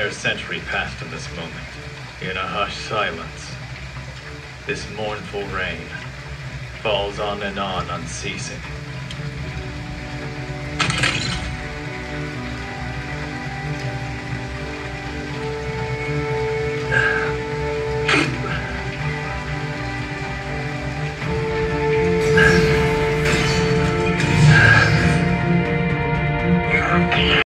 entire century passed in this moment, in a hushed silence. This mournful rain falls on and on unceasing,